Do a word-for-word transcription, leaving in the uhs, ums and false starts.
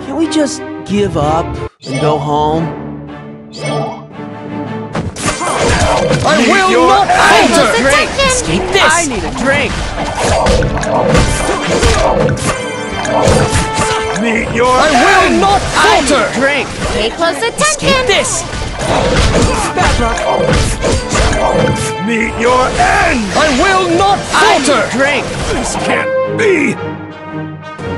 Can we just give up and go home? I will not falter! Drink! Escape this! I need a drink! Meet your I will end. Not falter! I need a drink! Pay close attention! Escape this! Bad luck! Meet your end! I will not falter! I need a drink! This can't be!